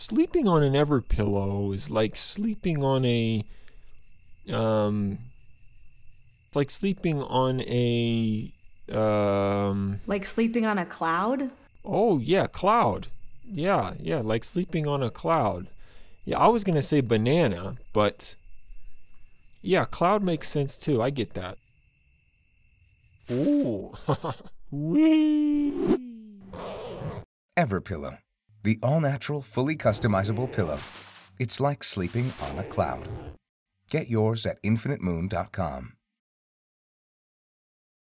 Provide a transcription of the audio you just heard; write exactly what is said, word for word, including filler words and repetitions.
sleeping on an Everpillow is like sleeping on a, um, it's like sleeping on a, um, Like sleeping on a cloud? oh yeah, cloud. Yeah, yeah, like sleeping on a cloud. Yeah, I was gonna say banana, but yeah, cloud makes sense too. I get that. Ooh. Wee. Everpillow, the all-natural, fully customizable pillow. It's like sleeping on a cloud. Get yours at infinite moon dot com.